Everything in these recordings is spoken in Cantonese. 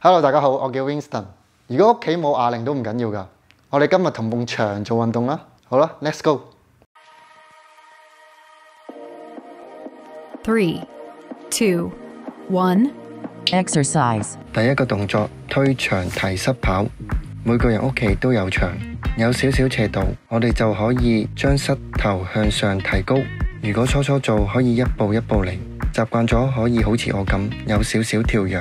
Hello， 大家好，我叫 Winston。如果屋企冇啞鈴都唔緊要㗎，我哋今日同埲牆做運動啦。好啦 ，Let's go。 3, 2, 1. Exercise。 第一個動作推牆提膝跑。每個人屋企都有牆，有少少斜度，我哋就可以將膝頭向上提高。如果初初做，可以一步一步嚟，習慣咗可以好似我咁有少少跳躍。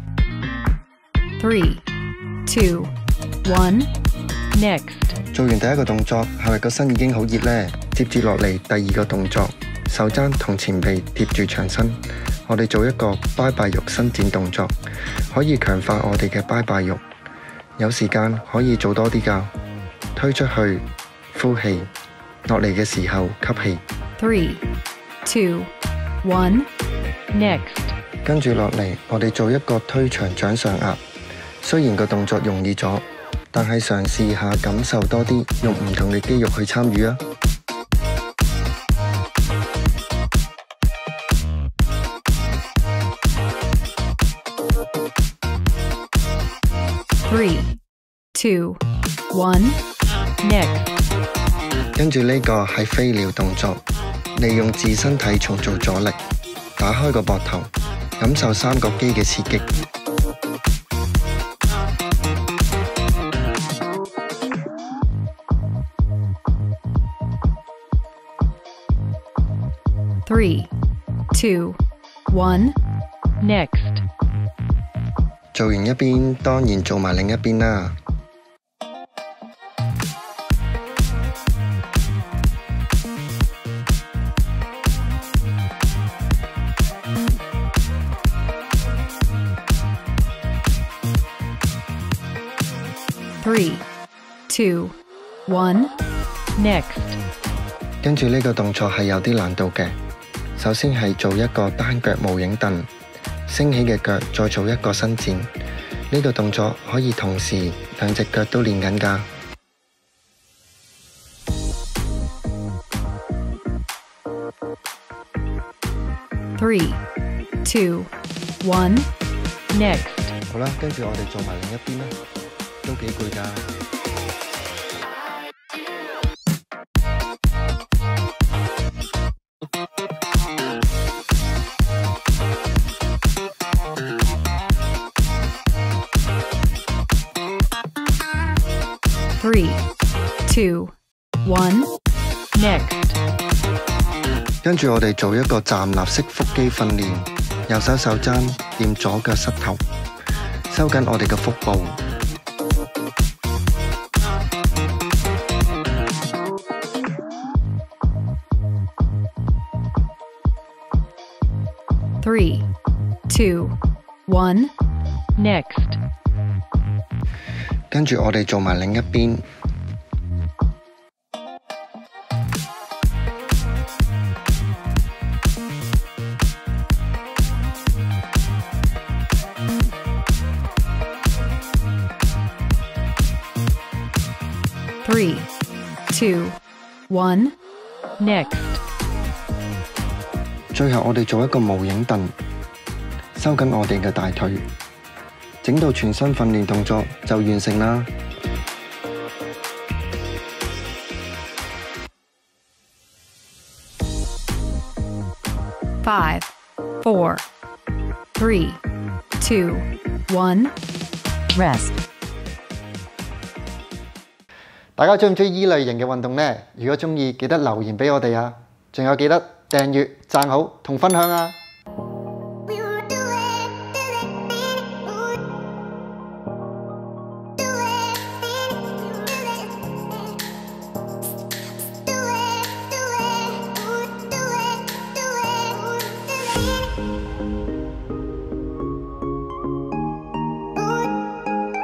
3, 2, 1. Next。 做完第一個動作，係咪個身已經好熱呢？接住落嚟第二個動作，手踭同前臂貼住牆身，我哋做一個拜拜肉伸展動作，可以強化我哋嘅拜拜肉。有時間可以做多啲㗎。推出去，呼氣，落嚟嘅時候吸氣。 3, 2, 1. Next。 跟住落嚟，我哋做一個推牆掌上壓。雖然個動作容易咗，但係嘗試下感受多啲，用唔同嘅肌肉去參與啊。 3, 2, 1. Next。 跟住呢個係飛鳥動作，利用自身體重做阻力，打開個膊頭，感受三角肌嘅刺激。 3, 2, 1. Next。 做完一邊，當然做埋另一邊啦。 3, 2, 1. Next。 跟住呢個動作係有啲難度嘅。首先係做一個單腳無影凳，升起嘅腳再做一個伸展。呢個動作可以同時兩隻腳都練緊㗎。 3, 2, 1. Next。 好啦，跟住我哋做埋另一邊啦，都幾攰㗎。 3, 2, 1. Next。 跟住我哋做一個站立式腹肌訓練，右手手踭掂左腳膝頭，收緊我哋嘅腹部。 3, 2, 1. Next。 跟住我哋做埋另一邊。 3, 2, 1. Next。 最後我哋做一個無影凳，收緊我哋嘅大腿，整到全身訓練動作就完成啦。 5, 4, 3, 2, 1. Rest。 大家中唔中意依類型嘅運動呢？如果中意，記得留言俾我哋啊！仲有記得訂閱、讚好同分享啊！